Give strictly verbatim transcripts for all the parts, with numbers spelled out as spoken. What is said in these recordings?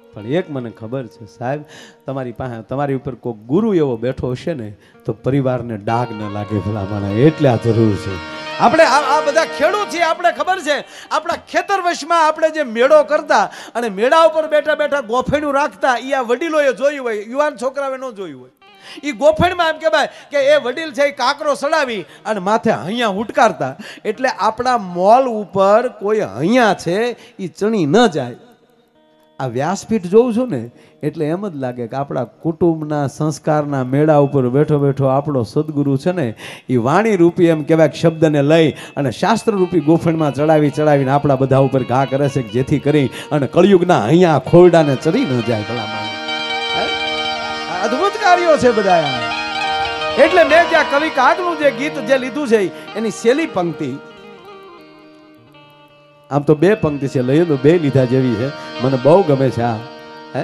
પણ એક મને ખબર છે સાહેબ, તમારી પાસે તમારી ઉપર કોઈ ગુરુ એવો બેઠો હશે ને તો પરિવારને ડાઘ ન લાગે ભલામણ, એટલે આ જરૂર છે. આપણે આ બધા ખેડૂત છીએ, આપણે ખબર છે આપણા ખેતર વશમાં આપણે જે મેળો કરતા અને મેળા ઉપર બેઠા બેઠા ગોફેણું રાખતા, એ આ વડીલોએ જોયું હોય, યુવાન છોકરાઓએ ન જોયું હોય. એ ગોફેણમાં એમ કહેવાય કે એ વડીલ છે એ કાકરો સડાવી અને માથે હૈયા ઉટકારતા, એટલે આપણા મોલ ઉપર કોઈ હૈયા છે એ ચણી ન જાય. આ વ્યાસપીઠ જોઉં છું ને એટલે એમ જ લાગે કે આપણા કુટુંબના સંસ્કારના મેળા ઉપર બેઠો બેઠો આપણો સદગુરુ છે ને એ વાણી રૂપી એમ કહેવાય શબ્દને લઈ અને શાસ્ત્ર રૂપી ગોફણમાં ચડાવી ચડાવીને આપણા બધા ઉપર ઘા કરે છે, જેથી કરી અને કળિયુગના અહીંયા ખોરડાને ચડી ન જાય. ભલામણ અદ્ભુત કાર્યો છે બધા. એટલે મેં જ્યાં કવિ કાગનું જે ગીત જે લીધું છે એની છેલ્લી પંક્તિ, આમ તો બે પંક્તિ છે, લઈએ તો બે લીધા જેવી છે, મને બહુ ગમે છે આ. હે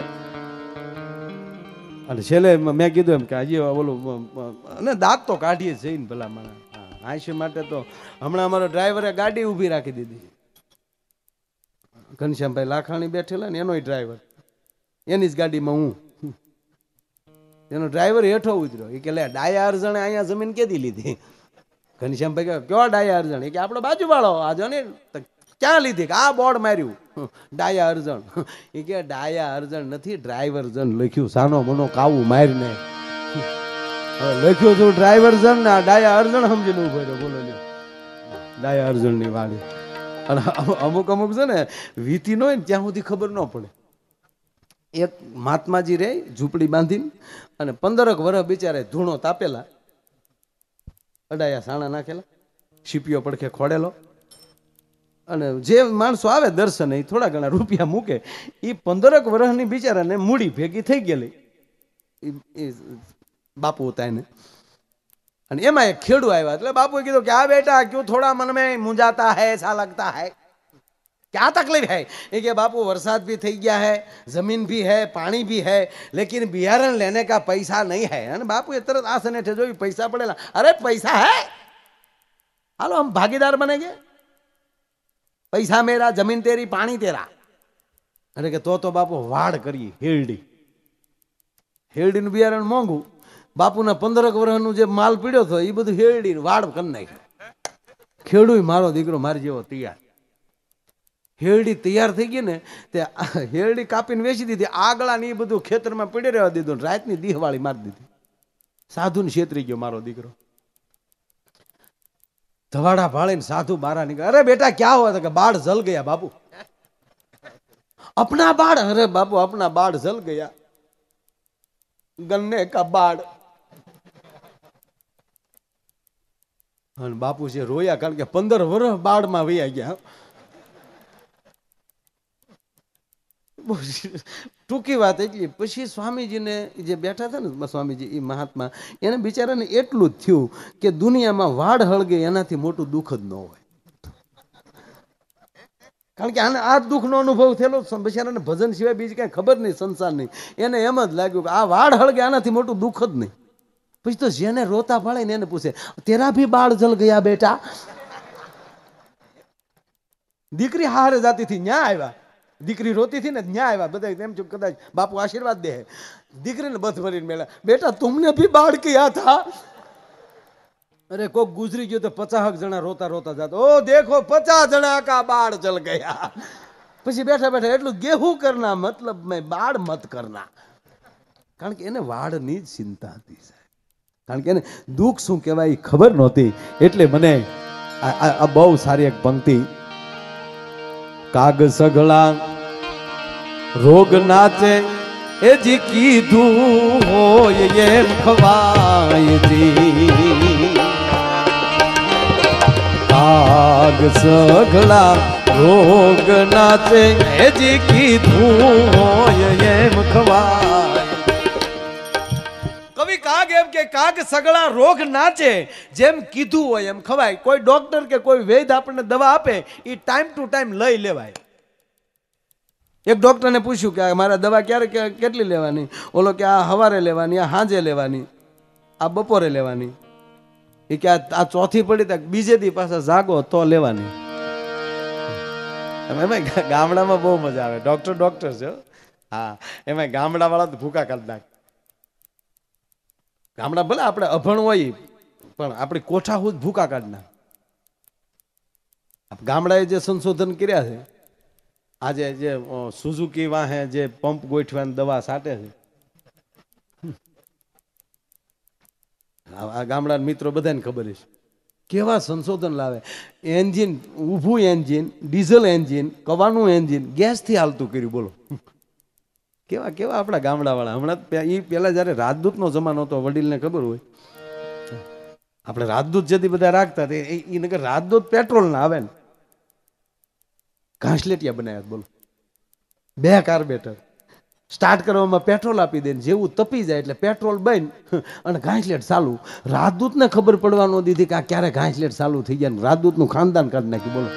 અને છેલ્લે મેં કીધું એમ કે હજી ઓલું અને દાંત તો કાઢીએ છે ને ભલા મને હાંસી માટે. તો હમણાં અમારો ડ્રાઈવરે ગાડી ઊભી રાખી દીધી, ઘનશ્યામભાઈ લાખાણી બેઠેલા ને એનો ડ્રાઈવર, એની જ ગાડીમાં હું, એનો ડ્રાઈવર હેઠો ઉતર્યો. એ કે લે ડાયા અરજણે અહીંયા જમીન કેદી લીધી? ઘનશ્યામભાઈ કે કયો ડાયા અરજણ? એ કે આપણો બાજુવાળો આ જો ને. ક્યાં લીધી? આ બોર્ડ માર્યું ડાયા અરજણ. એ કે ડાયા અરજણ નથી, ડ્રાઈવર જન લખ્યું, સાનો મનો કાવું મારીને લખ્યું છું ડ્રાઈવર જન ને ડાયા અરજણ સમજીને ઉભો રહ્યો. બોલો લ્યો ડાયા અરજણ ની વાળી. અને અમુક અમુક છે ને વીતી ન હોય ને ત્યાં સુધી ખબર ન પડે. એક મહાત્માજી રે ઝૂંપડી બાંધીને અને પંદરક વર્ષ બિચારે ધૂણો તાપેલા, અડાયા સાણા નાખેલા, શીપીઓ પડખે ખોડેલો, અને જે માણસો આવે દર્શન એ થોડા ઘણા રૂપિયા મૂકે, એ પંદરક વર્ષની બિચારાને મૂડી ભેગી થઈ ગયેલી એ બાપુ હતા એને. અને એમાં એક ખેડૂ આવ્યા એટલે બાપુએ કીધું કે આ બેટા ક્यों થોડા મન में मुंजाता है, ऐसा लगता है, क्या तकलीफ है? ये कि बापू बरसात भी થઈ ગયા है, जमीन भी है, पानी भी है, लेकिन बिहारण लेने का पैसा नहीं है. અને બાપુએ તરત આ સનેઠે જોયું પૈસા પડેલા. અરે પૈસા है, હાલો हम भागीदार बनेंगे, पैसा मेरा, जमीन तेरी, पानी तेरा. अरे કે તો તો બાપુ વાડ કરી હેરડી. હેરડીનું બિયારણ મોંઘું, બાપુના પંદરક વર્ષનું જે માલ પીડ્યો હતો એ બધું હેરડી વાડ કરી નાખ્યું. ખેડૂ મારો દીકરો મારી જેવો તૈયાર. હેરડી તૈયાર થઈ ગઈ ને તે હેરડી કાપીને વેચી દીધી, આગળા ને એ બધું ખેતરમાં પડી રહેવા દીધું, રાતની દીહવાળી મારી દીધી. સાધુને છેતરી ગયો મારો દીકરો. ધવાડા ભાળીને સાધુ બારા નીકળે. અરે બેટા ક્યાં हुआ? કે બાढ़ જલ ગયા બાપू. अपना बाढ़? अरे बापू अपना बाढ़ जल गया, गन्ने का बाढ़. અને બાપુ છે રોયા, કારણ કે પંદર વર્ષ બાढ़માં વયા ગયા. ટૂંકી વાત એટલી. પછી સ્વામીજીને જે બેઠા હતા ને સ્વામીજી એ મહાત્મા, એને બિચારાને એટલું જ થયું કે દુનિયામાં વાડ હળગે એનાથી મોટું દુઃખ જ ન હોય. કારણ કે આને આ દુઃખનો અનુભવ થયેલો બિચારાને ભજન સિવાય બીજી કઈ ખબર નહીં સંસારની. એને એમ જ લાગ્યું કે આ વાડ હળગે આનાથી મોટું દુઃખ જ નહીં. પછી તો જેને રોતા ભાળે ને એને પૂછે તેરા ભી બાળ જલ ગયા બેટા? દીકરી હારે જાતી થી ન્યા આવ્યા, દીકરી રોતી थी ना न्याय આવ્યા બધા એમ ચૂપ કદાચ બાપુ આશીર્વાદ દે. દીકરીને બધ ભરીને મેળા, બેટા तुमने भी बाढ़ किया था? अरे कोक गुजरी गयो तो पचास जना रोता रोता जाता, ओ देखो पचास जना का बाढ़ जल गया. પછી બેઠા બેઠા એટલું गेहूं करना मतलब मैं बाढ़ मत करना. કારણ કે એને વાડની જ ચિંતા હતી, કારણ કે એને દુઃખ શું કહેવાય ખબર નહોતી. એટલે મને આ બહુ સારી એક પંક્તિ, કાગ સગળા રોગ નાચે એ જી કીધું હોય એમ ખવાય જી. કાગ સગળા રોગ નાચે એ જી કીધું હોય એમ ખવાય. કવિ કાગ એમ કે કાગ સગળા રોગ નાચે જેમ કીધું હોય એમ ખવાય. કોઈ ડોક્ટર કે કોઈ વૈદ આપણને દવા આપે એ ટાઈમ ટુ ટાઈમ લઈ લેવાય. એક ડોક્ટરને પૂછ્યું કે મારા દવા ક્યારે કેટલી લેવાની? ઓલો કે આ સવારે લેવાની, આ સાંજે લેવાની, આ બપોરે લેવાની. એ કે આ ચોથી પડી તક બીજે દી પાછા જાગો તો લેવાની. ગામડામાં બહુ મજા આવે. ડોક્ટર ડોક્ટર છે, હા, એમાં ગામડા વાળા તો ભૂકા કાઢી નાખે. ગામડા ભલે આપણે અભણ હોય પણ આપણી કોઠા હું ભૂકા કાઢી નાખે. ગામડાએ જે સંશોધન કર્યા છે, આજે જે સુઝુકી વાહે જે પંપ ગોઠવાની દવા છાંટે છે, આ ગામડાના મિત્રો બધાને ખબર છે કેવા સંશોધન લાવે. એન્જિન ઊભું એન્જિન, ડીઝલ એન્જિન, કવાનું એન્જિન ગેસથી હાલતું કર્યું. બોલો કેવા કેવા આપણા ગામડા વાળા. હમણાં એ પેલા જયારે રાજદૂતનો જમાનો હતો, વડીલને ખબર હોય, આપણે રાજદૂત જેથી બધા રાખતા એ નગર રાજદૂત પેટ્રોલ ના આવે ને ઘાસલેટિયા બનાવ્યા. બોલો બે કાર્બેટર સ્ટાર્ટ કરવામાં પેટ્રોલ આપી દે, જેવું તપી જાય એટલે પેટ્રોલ બંધ અને ઘાસલેટ ચાલુ. રાજદૂતને ખબર પડવા ન દીધી કે આ ક્યારે ઘાસલેટ ચાલુ થઈ ગયા. રાજદૂતનું ખાનદાન કાઢી નાખ્યું. બોલો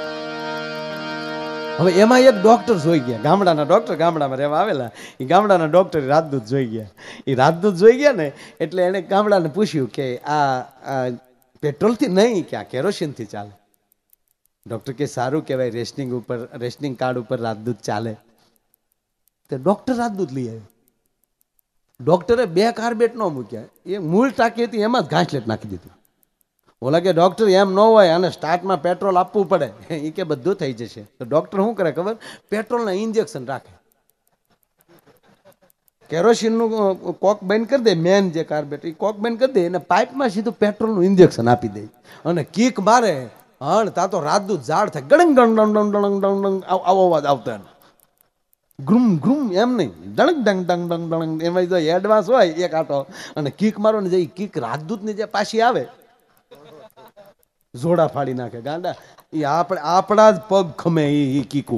હવે એમાં એક ડોક્ટર જોઈ ગયા, ગામડાના ડોક્ટર ગામડામાં રહેવા આવેલા, એ ગામડાના ડોક્ટર રાજદૂત જોઈ ગયા. એ રાજદૂત જોઈ ગયા ને એટલે એને ગામડાને પૂછ્યું કે આ પેટ્રોલથી નહીં કે આ કેરોસીનથી ચાલે. ડોક્ટર કે સારું કહેવાય, રેશનિંગ ઉપર રેશનિંગ કાર્ડ ઉપર રાજદૂત ચાલે. તો ડોક્ટર રાજદૂત લઈ આવ્યો. ડોક્ટરે બે કાર્બેટ ન મૂક્યા, એ મૂળ ટાંકી હતી એમાં જ ઘાસલેટ નાખી દીધું. ઓલા કે ડોક્ટર એમ ન હોય, અને સ્ટાર્ટમાં પેટ્રોલ આપવું પડે. એ કે બધું થઈ જશે. તો ડોક્ટર શું કરે ખબર? પેટ્રોલના ઇન્જેક્શન રાખે. કેરોસીનનું કોક બંધ કરી દે, મેન જે કાર્બેટ એ કોક બંધ કરી દે, અને પાઇપમાં સીધું પેટ્રોલનું ઇન્જેક્શન આપી દે અને કીક મારે. હણ તા તો રાજદૂત ઝાડ થાય, ગણંગ ડંગ ડંગ ડંગ ડંગ ડંગ આવો અવાજ આવતો. ગ્રુમ ગ્રુમ એમ નહીં, ડંગ ડંગ ડંગ ડંગ ડંગ. એમાં જો એડવાન્સ હોય એક આટો અને કીક મારો ને, જે કીક રાજદૂતની જે પાછી આવે જોડા ફાડી નાખે. ગાંડા એ આપણે આપણા જ પગ ખમે એ કીકું.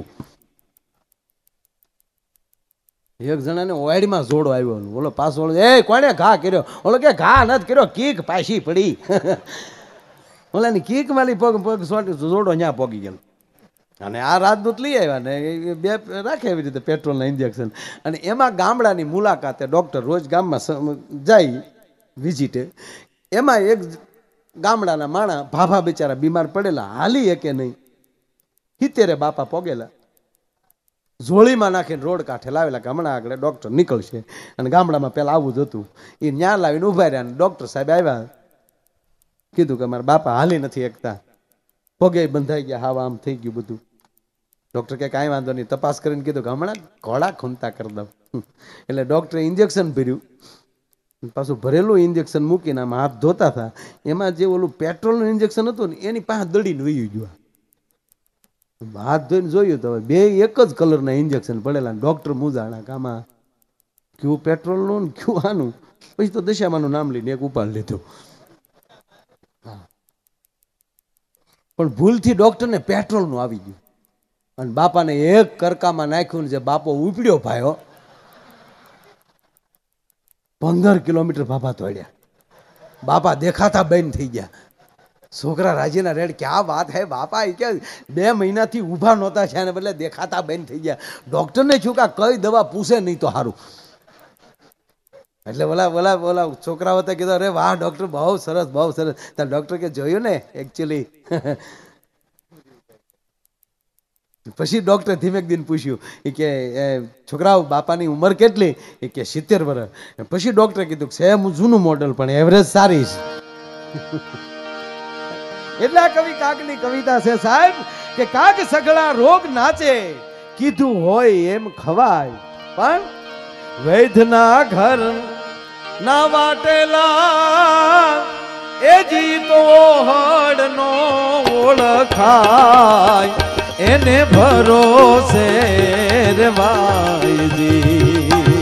એક જણાને ઓયડીમાં જોડો આવ્યો, ઓલો પાછો એ કોને ઘા કર્યો? ઓલો કે ઘા નથી કર્યો, કીક પાછી પડી. ઓલાની કીક વાળી પગ પગ જોડો ત્યાં પોગી ગયેલો. અને આ રાજદૂત લઈ આવ્યા ને બે રાખે એવી રીતે પેટ્રોલના ઇન્જેક્શન. અને એમાં ગામડાની મુલાકાતે ડોક્ટર રોજ ગામમાં જાય વિઝિટે. એમાં એક ગામડાના માણા ભાભા બિચારા બીમાર પડેલા, હાલી એકે નહીં. હિતેરે બાપા પોગેલા, ઝોળીમાં નાખીને રોડ કાંઠે લાવેલા કે હમણાં આગળ ડોક્ટર નીકળશે. અને ગામડામાં પેલા આવું જ હતું. એ ન્યા લાવીને ઉભા રહ્યા. અને ડોક્ટર સાહેબ આવ્યા, કીધું કે મારા બાપા હાલી નથી એકતા, પગે બંધાઈ ગયા, હાવ આમ થઈ ગયું બધું. ડોક્ટર કે કાંઈ વાંધો નહીં. તપાસ કરીને કીધું કે હમણાં ઘોડા ખૂંતા કરી દઉં. એટલે ડોક્ટરે ઇન્જેક્શન ભર્યું, પાછું ભરેલું ઇન્જેક્શન મૂકીને આમ હાથ ધોતા હતા. એમાં જે ઓલું પેટ્રોલનું ઇન્જેક્શન હતું ને એની પાસે દડીને વયું ગયું. હાથ ધોઈને જોયું તો બે એક જ કલરના ઇન્જેક્શન પડેલા. ડોક્ટર મૂંઝાણા કે આમાં ક્યુ પેટ્રોલનું ને ક્યુ આનું. પછી તો દશામાનું નામ લઈને એક ઉપાડ લીધું. પણ ભૂલથી ડોક્ટરને પેટ્રોલનું આવી ગયું અને બાપાને એક કરકામાં નાખ્યું. જે બાપો ઉપડ્યો ભાઈઓ, પંદર કિલોમીટર બાપા તોડ્યા. બાપા દેખાતા બંધ થઈ ગયા. છોકરા રાજીના રેડ, ક્યાં વાત હે બાપા, એ કે બે મહિનાથી ઊભા નહોતા છે, બદલે દેખાતા બંધ થઈ ગયા. ડોક્ટરને શું કા કઈ દવા પૂછે નહીં તો સારું. એટલે ઓલા ઓલા ઓલા છોકરાઓ હતા કીધું, અરે વાહ ડોક્ટર, બહુ સરસ બહુ સરસ. ત્યાં ડોક્ટર કે જોયું ને એકચ્યુઅલી. પછી ડોક્ટર ધીમેક દિન પૂછ્યું એ કે છોકરાઓ બાપાની ઉંમર કેટલી? એ કે સિત્તેર વર્ષ. પછી ડોક્ટરે કીધું છે હું જૂનું મોડલ પણ એવરેજ સારી છે. એટલે આ કવિ કાગની કવિતા છે સાહેબ કે કાગ સગળા રોગ નાચે, કીધું હોય એમ ખવાય, પણ વૈદ્યના ઘર ના વાટેલા એ જીતો હડ નો ઓળખાય, એને ભરોસે રેવાયજી.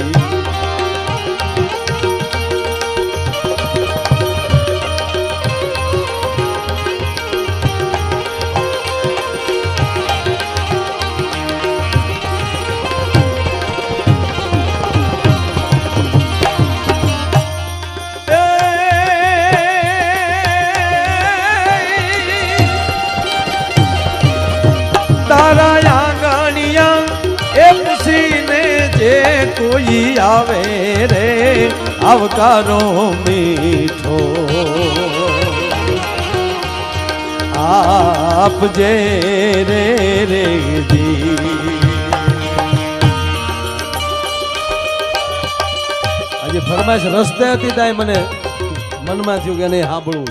કોઈ આવે રે આવકારો મીઠો આપજે રે રે જી. ફરમાઈશ રસ્તે હતી ત્યાં મને મનમાં થયું કે નહીં સાંભળવું.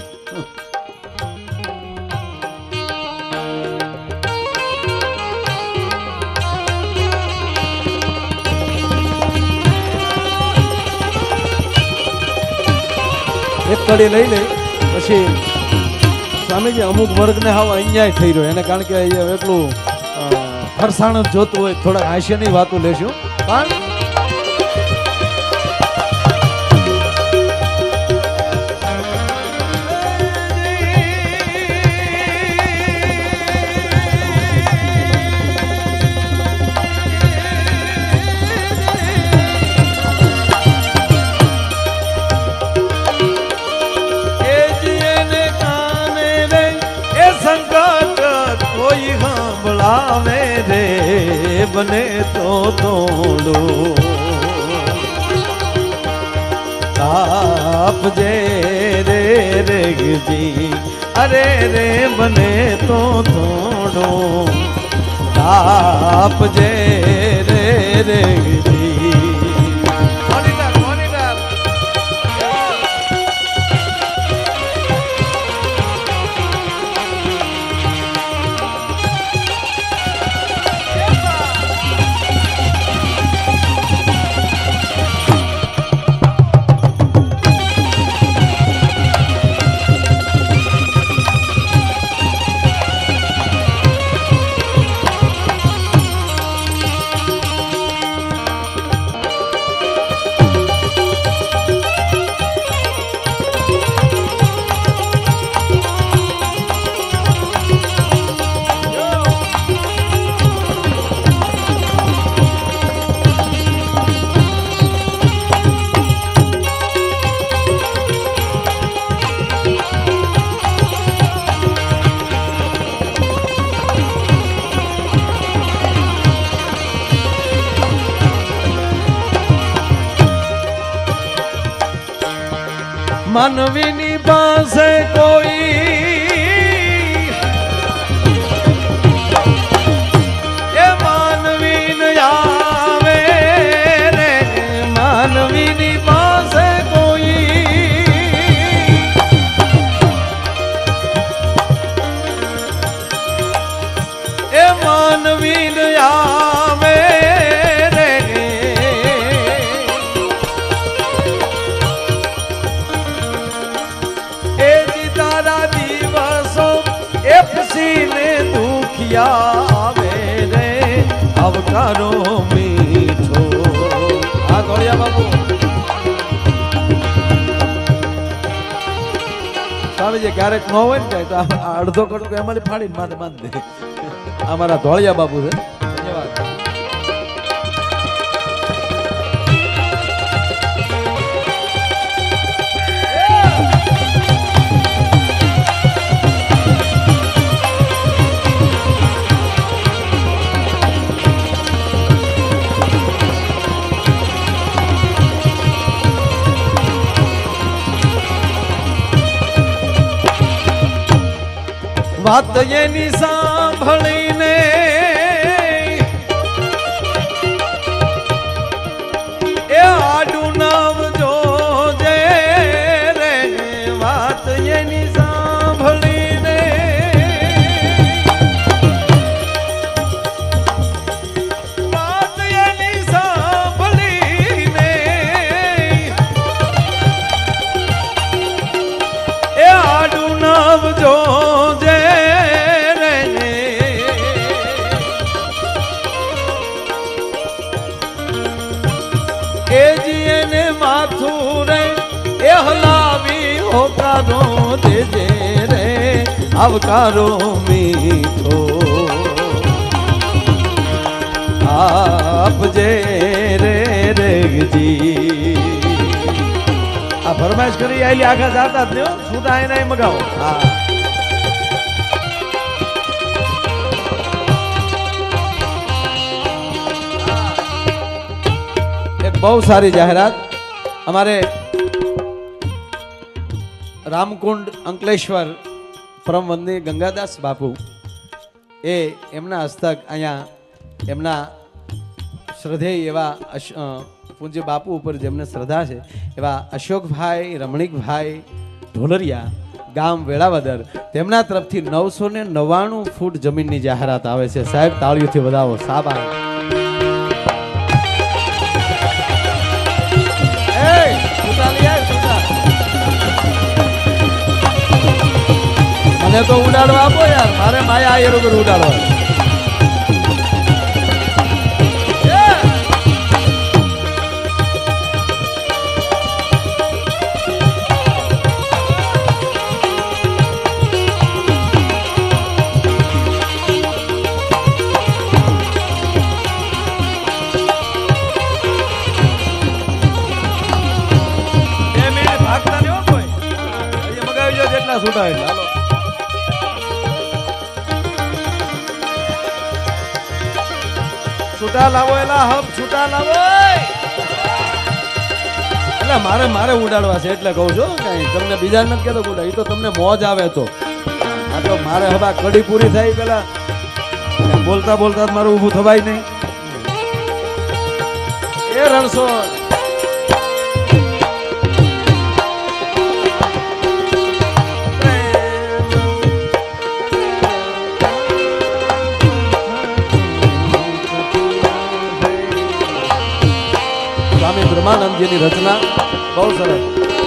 એક કડી લઈ લે પછી સ્વામીજી અમુક વર્ગને હાવ અન્યાય થઈ રહ્યો એને કારણ કે એટલું ફરસાણ જ જોતું હોય થોડા હાસ્યની વાતો લેશું પણ रे बने तो तोड़ो आप जे रे रेगजी अरे रे बने तो तोड़ो आप जे रे रेगजी. मानवीनी पासे कोई ये मानवीन आवे रे मानवीनी पासे कोई ये मानवीन आवे ने दुखिया मेरे अवकारो मीठो आ गोड़िया बाबू स्वामी जी क्यारेक न होय ने तो अर्धो कटको एमांथी फाड़ीने माथे बांधी दे. अमारा धोळिया बाबू छे. धन्यवाद. बात ये नी सांभळी ने ए आडू नाम जो जे रे बात ये नी सांभळी ने बात ये नी सांभळी ने ए आडू नाम जो होकारो देजे रे अवकारो मीठो आप जे रे रेगजी. आ फरमाइश करी आयली आखा जाता ज छूटा आए नहीं मगाओ. हाँ एक बहुत सारी जाहिरात हमारे रामकुंड अंकलेश्वर परम वंदनीय गंगादास बापू ए एमना हस्तक अहींया एमना શ્રદ્ધેય એવા અશ- અ, પૂજ્ય બાપુ ઉપર જેમને શ્રદ્ધા છે એવા અશોકભાઈ રમણીકભાઈ ઢોલરિયા ગામ વેળાવદર તેમના તરફથી નવસો ને નવ્વાણું ફૂટ જમીનની જાહેરાત આવે છે. સાહેબ તાળીઓથી વધાવો. સાબા મને તો ઉડાડવા આપો યાર, મારે માયા આ એરોગર ઉડાડવા. છૂટા એટલે હાલો. છૂટા લાવો એલા હબ છૂટા લાવો એટલે મારે મારે ઉડાડવા છે એટલે કહું છું. કઈ તમને બીજા નથી કહેતો ઉડા, એ તો તમને મોજ આવે તો. આ તો મારે હવે કડી પૂરી થાય પેલા બોલતા બોલતા મારું ઊભું થવાય નહીં. એ રણસો સ્વામી બ્રહ્માનંદજીની રચના બહુ સરસ.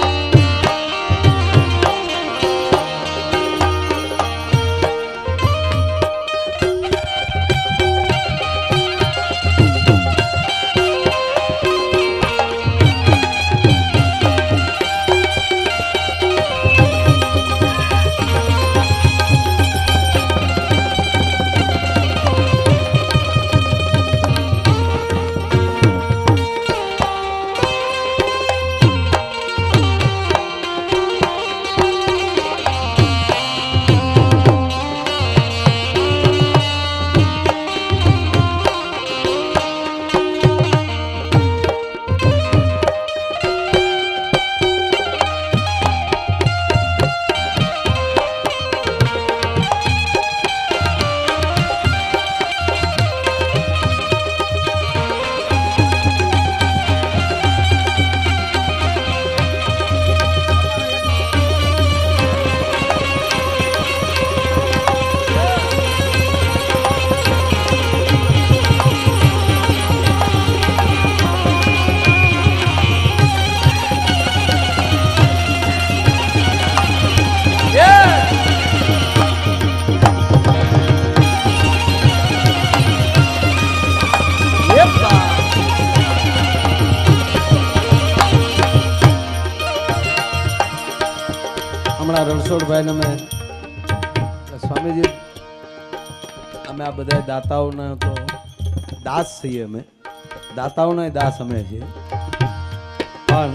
રણછોડભાઈ અમે સ્વામીજી અમે આ બધા દાતાઓના તો દાસ છીએ. અમે દાતાઓના દાસ અમે છીએ. પણ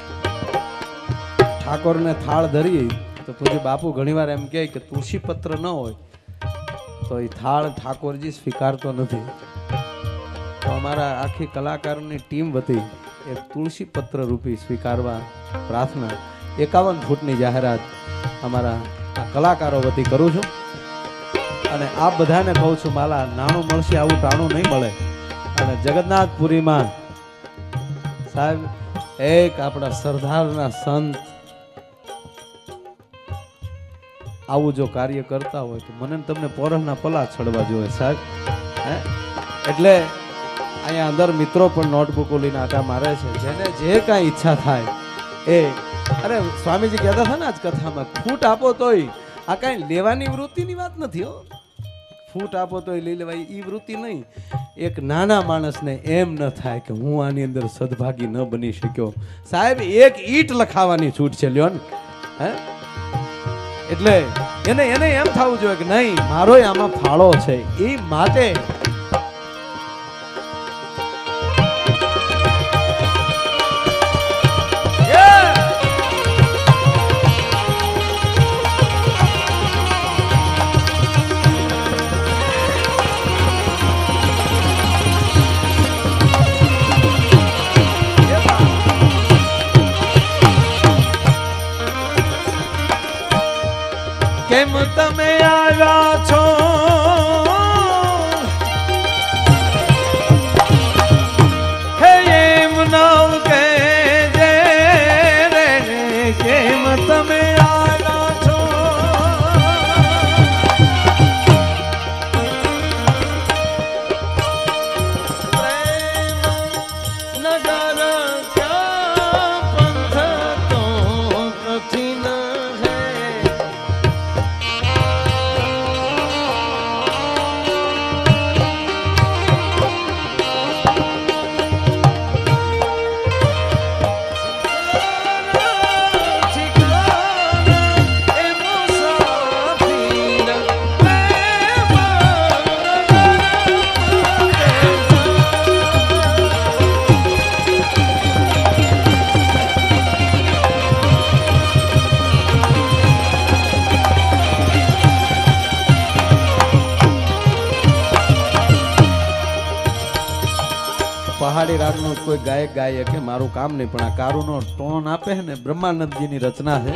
ઠાકોરને થાળ ધરી તો પૂજ્ય બાપુ ઘણીવાર એમ કહે કે તુલસી પત્ર ન હોય તો એ થાળ ઠાકોરજી સ્વીકારતો નથી. તો અમારા આખી કલાકારોની ટીમ વતી એ તુલસી પત્ર રૂપી સ્વીકારવા પ્રાર્થના એકાવન ફૂટની જાહેરાત અમારા આ કલાકારો વતી કરું છું. અને આપ બધાને કહું છું માલા નાણું મળશે આવું ટાણું નહીં મળે. અને જગન્નાથપુરીમાં સાહેબ એક આપણા સરદારના સંત આવું જો કાર્ય કરતા હોય તો મને તમને પોરણના પલા છડવા જોઈએ સાહેબ. હે એટલે અહીંયા અંદર મિત્રો પણ નોટબુકો લઈને આટા મારે છે. જેને જે કાંઈ ઈચ્છા થાય એ અરે સ્વામીજી કહેતા હતા ને આજ કથામાં ફૂટ આપો તોય આ કાંઈ લેવાની વૃત્તિની વાત નથી હો. ફૂટ આપો તોય લઈ લેવાય એ વૃત્તિ નહીં. એક નાના માણસને એમ ન થાય કે હું આની અંદર સદભાગી ન બની શક્યો. સાહેબ એક ઈટ લખાવાની છૂટ છે લ્યો ને. હે એટલે એને એને એમ થવું જોઈએ કે નહીં મારો આમાં ફાળો છે. એ માટે કેમ તમે આવ્યા છો આડી રાતનું કોઈ ગાયક ગાય કે મારું કામ નહીં, પણ આ કારુનો ટોન આપે છે ને બ્રહ્માનંદજીની રચના છે.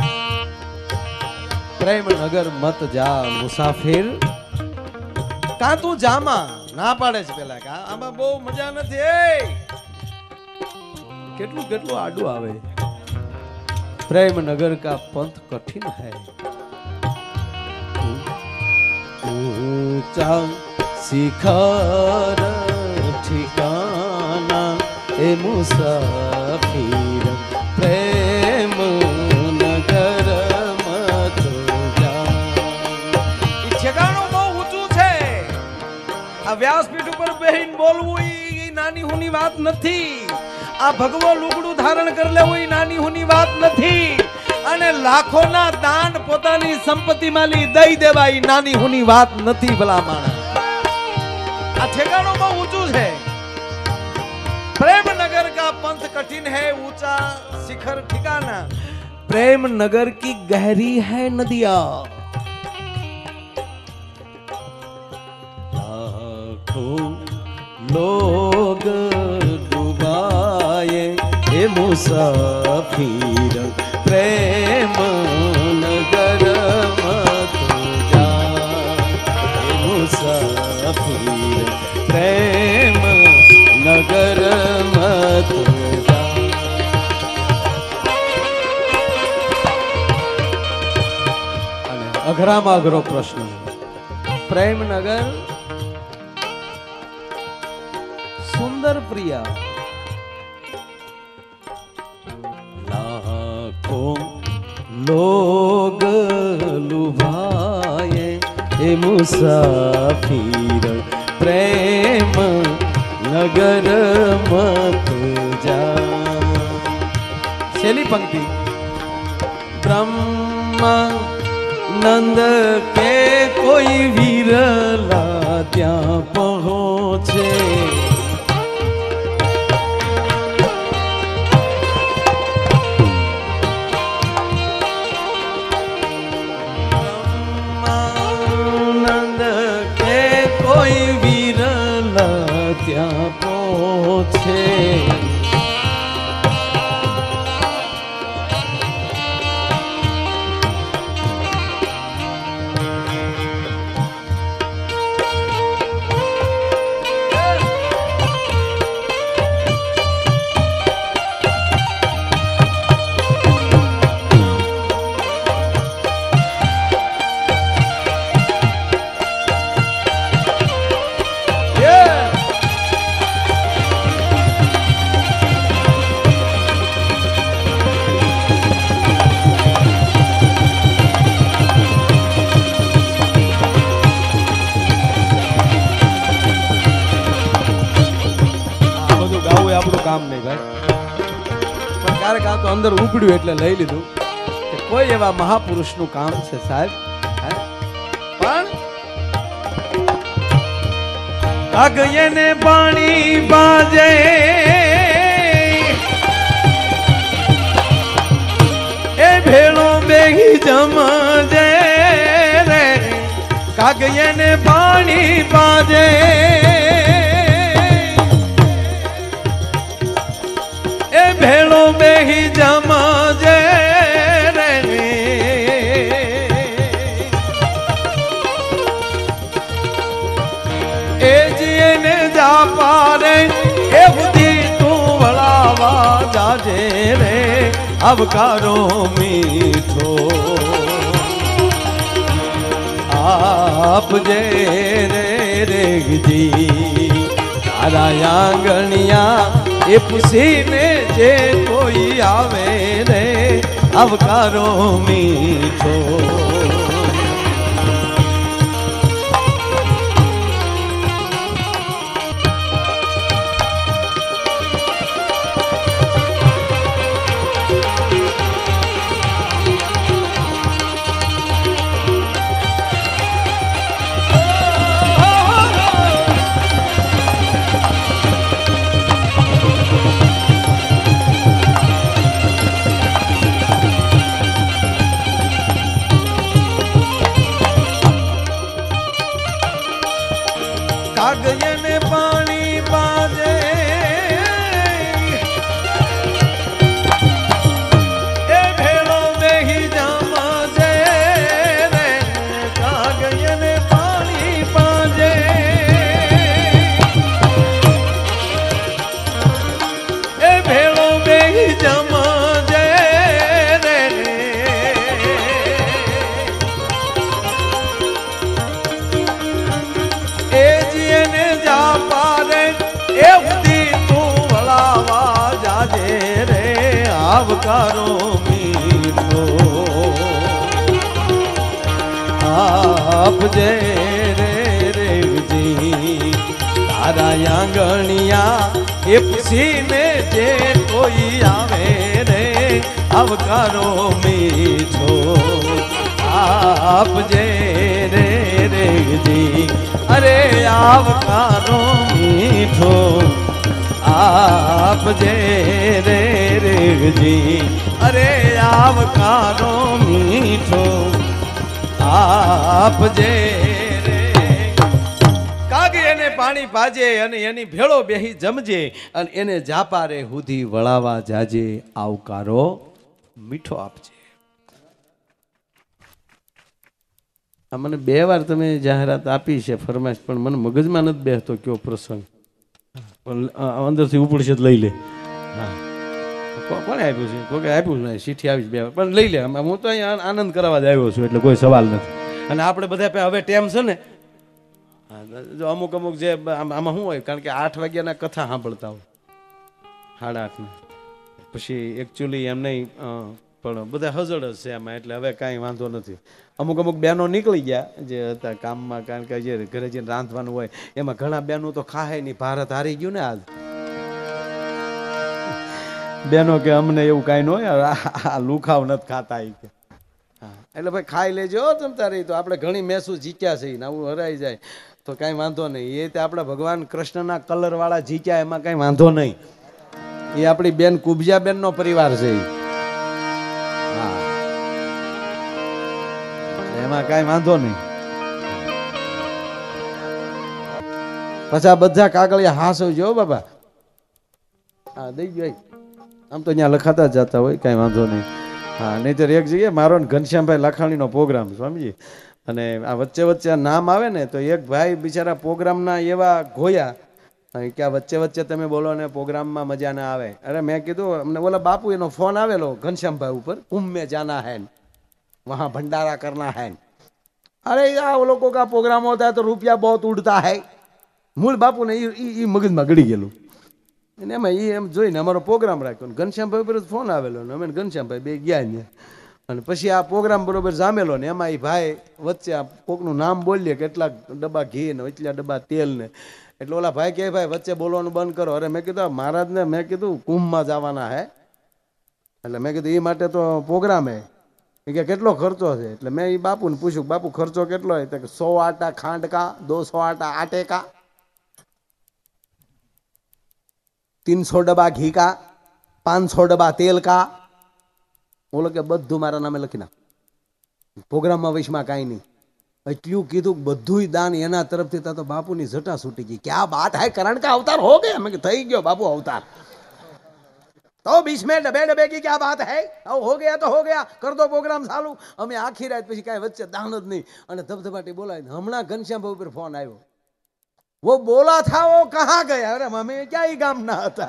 પ્રેમ નગર મત જા મુસાફિર, કાં તું જામાં ના પાડે છે પેલા કે આમાં બહુ મજા નથી. એ કેટલું કેટલું આડું આવે. પ્રેમ નગર કા પંથ કઠિન है, ऊंचा शिखर ठिकाना ए मुसाफिर, प्रेम नगर मत जा. ठेकाणું બહુ ઊંચું છે. આ વ્યાસપીઠ ઉપર બેહીને બોલવું ઈ નાની હુની વાત નથી. આ ભગવો લુગડું ધારણ કરી લેવું ઈ નાની હુની વાત નથી. અને લાખોના દાન પોતાની સંપત્તિમાં લઈ દઈ દેવા ઈ નાની હુની વાત નથી. ભલા માણસ, આ ઠેકાણું બહુ ઊંચું છે. प्रेम नगर का पंथ कठिन है, ऊंचा शिखर ठिकाना. प्रेम नगर की गहरी है नदियां, लाखों लोग डुबाए हे मुसाफिर, प्रेम नगर मत जा. हे मुसाफिर, प्रेम नगर मत जा. અને અઘરામાં અઘરો પ્રશ્ન. પ્રેમનગર સુંદર પ્રિયા, लाखों लोग लुभाए हे मुसाफिर, प्रेम नगर मत जा. છેલ્લી પંક્તિ. ब्रह्मानंद के कोई विरला ત્યાં પહોંચે, ब्रह्मानंद के कोई विरला ત્યાં પહોંચે. કામ નહીં ભાઈ, પણ ક્યારેક આ તો અંદર ઉપડ્યું એટલે લઈ લીધું કે કોઈ એવા મહાપુરુષનું કામ છે સાહેબ. પણ કાગયને પાણી બાજે એ ભેળો બેહી જમજે રે, કાગયને પાણી બાજે ભેળો બેહી જમજે રે. એ જીને જા પારે એ બુદ્ધિ તું વળાવા જાજે રે, આવકારો મીઠો આપજે રે રેગજી. તારા આંગણિયા એ પૂછીને જે કોઈ આવે રે, આવકારો મીઠો. આવકારો મીઠો આપજે રે રેવજી તારા આંગણિયા એ પૂછીને જે કોઈ આવે રે આવકારો મીઠો આપજે રે રેવજી અરે આવકારો મીઠો આપજે રે રેવજી અરે આવકારો મીઠો આપજે રે કાગે એને પાણી પાજે અને એની ભેળો બેહી જમજે અને એને જાપારે હુધી વળાવા જાજે આવકારો મીઠો આપજે. આ મને બે વાર તમે જાહેરાત આપી છે ફરમાઈશ પણ મને મગજમાં નથી બેસતો કયો પ્રસંગ પણ અંદરથી ઉપડશે લઈ લે. હા કોણે આપ્યું છે કોઈ આપ્યું નહીં ચીઠી આવી બે વાર પણ લઈ લે. હું તો અહીંયા આનંદ કરાવવા જ આવ્યો છું એટલે કોઈ સવાલ નથી. અને આપણે બધા હવે ટેમ છે ને જો અમુક અમુક જે આમાં શું હોય કારણ કે આઠ વાગ્યાના કથા સાંભળતા હોય સાડા આઠના પછી એકચ્યુઅલી એમ નહીં પણ બધા હજળ જ છે એમાં એટલે હવે કાંઈ વાંધો નથી. અમુક અમુક બહેનો નીકળી ગયા જે હતા કામમાં કારણ કે જે ઘરે જઈને રાંધવાનું હોય એમાં ઘણા બહેનો તો ખાય નહીં. ભારત હારી ગયું ને આજ બહેનો કે અમને એવું કાંઈ ન હોય આ લુખાવ નથી ખાતા એ કે હા એટલે ભાઈ ખાઈ લેજો જમતા રહી તો આપણે ઘણી મેસું જીત્યા છે ને આવું હરાઈ જાય તો કાંઈ વાંધો નહીં. એ તે આપણા ભગવાન કૃષ્ણના કલરવાળા જીત્યા એમાં કાંઈ વાંધો નહીં. એ આપણી બેન કુબજાબેનનો પરિવાર છે હા એમાં કાંઈ વાંધો નહીં. પછી બધા કાગળિયા હાસવજો બાબા હા દઈ ગયો આમ તો ત્યાં લખાતા જ જતા હોય કાંઈ વાંધો નહીં. હા નહીંતર એક જગ્યાએ મારો ને ઘનશ્યામભાઈ લાખાણીનો પ્રોગ્રામ સ્વામીજી અને આ વચ્ચે વચ્ચે આ નામ આવે ને તો એક ભાઈ બિચારા પ્રોગ્રામના એવા ઘોયા કે આ વચ્ચે વચ્ચે તમે બોલો ને પ્રોગ્રામમાં મજા ના આવે. અરે મેં કીધું અમને બોલા બાપુ એનો ફોન આવેલો ઘનશ્યામભાઈ ઉપર કુંભ में जाना है वहाँ भंडारा करना है. अरे यार वो लोगों का प्रोग्राम होता है तो रुपया बहुत उड़ता है. મૂળ બાપુ ને એ મગજમાં ગળી ગયેલું અને એમાં એ એમ જોઈને અમારો પ્રોગ્રામ રાખ્યો ને ઘનશ્યામભાઈ ઉપર ફોન આવેલો ને અમે ઘનશ્યામભાઈ બે ગયા ને અને પછી આ પ્રોગ્રામ બરોબર જામેલો ને એમાં એ ભાઈ વચ્ચે આ કોકનું નામ બોલીએ કેટલાક ડબ્બા ઘી ને એટલા ડબ્બા તેલ ને એટલે ઓલા ભાઈ કહે ભાઈ વચ્ચે બોલવાનું બંધ કરો. અરે મેં કીધું મહારાજને મેં કીધું કુંભમાં જવાના હે એટલે મેં કીધું એ માટે તો પ્રોગ્રામ હે એ કે કેટલો ખર્ચો છે એટલે મેં એ બાપુને પૂછ્યું બાપુ ખર્ચો કેટલો હોય તો કે સો આટા ખાંડ કા દો સો આટા આटे का तीन सौ डब्बा घी का पाँच सौ डब्बा तेल का બોલો કે બધું મારા નામે લખી નાખ પ્રોગ્રામમાં વૈશમાં કાંઈ નહીં. એટલું કીધું બધું દાન એના તરફથી તા તો બાપુની જટા છૂટી ગઈ. ક્યાં બાત હૈ કરણ કા અવતાર હો ગયા. મેં થઈ ગયો બાપુ અવતાર તો बीच में डबे डबे की क्या बात है हो गया तो हो गया कर दो प्रोग्राम चालू. અમે આખી રાત પછી કાંઈ વચ્ચે દાન જ નહીં અને ધબધબાટી બોલાવી. હમણાં ઘનશ્યામભાઈ ઉપર ફોન આવ્યો वो बोला था वो कहाँ गया. अरे मम्मी क्या ही काम ना था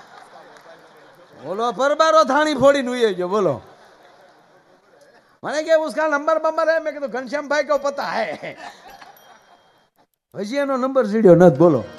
बोलो परबारो थानी फोड़ी नुई जो बोलो मैंने क्या उसका नंबर बंबर है. मैं कहता घनश्याम भाई को पता है हजी एनो नंबर सीढ़ियो न बोलो